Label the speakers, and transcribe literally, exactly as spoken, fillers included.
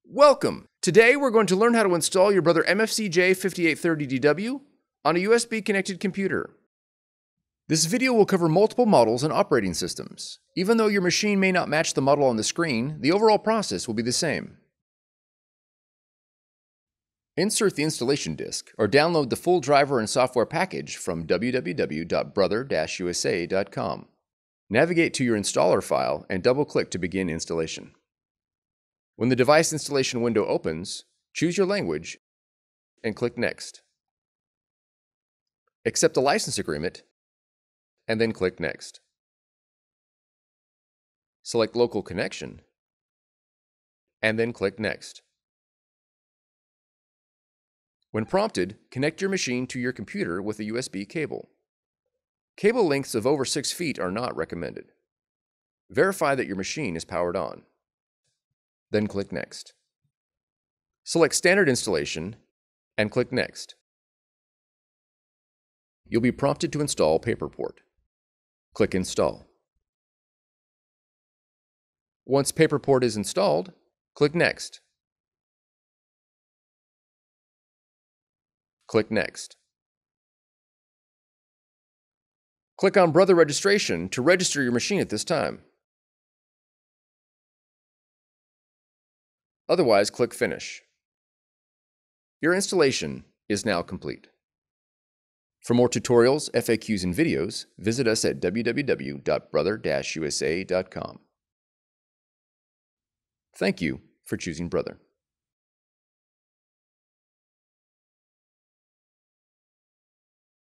Speaker 1: Welcome! Today we're going to learn how to install your Brother M F C J fifty-eight thirty D W on a U S B-connected computer. This video will cover multiple models and operating systems. Even though your machine may not match the model on the screen, the overall process will be the same. Insert the installation disk or download the full driver and software package from w w w dot brother dash u s a dot com. Navigate to your installer file and double-click to begin installation. When the device installation window opens, choose your language and click Next. Accept the license agreement and then click Next. Select Local Connection and then click Next. When prompted, connect your machine to your computer with a U S B cable. Cable lengths of over six feet are not recommended. Verify that your machine is powered on. Then click Next. Select Standard Installation and click Next. You'll be prompted to install Paperport. Click Install. Once Paperport is installed, click Next. Click Next. Click on Brother Registration to register your machine at this time. Otherwise, click Finish. Your installation is now complete. For more tutorials, F A Qs, and videos, visit us at w w w dot brother dash u s a dot com. Thank you for choosing Brother.